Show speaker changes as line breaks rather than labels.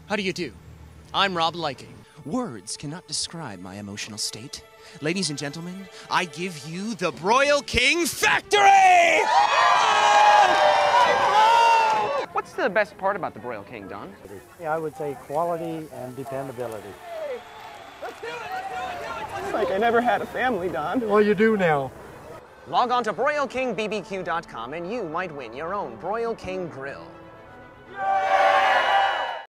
How do you do? I'm Rob Liking. Words cannot describe my emotional state. Ladies and gentlemen, I give you the Broil King Factory!
What's the best part about the Broil King, Don?
Yeah, I would say quality and dependability.
It's like I never had a family, Don.
Well, you do now.
Log on to BroilKingBBQ.com and you might win your own Broil King grill.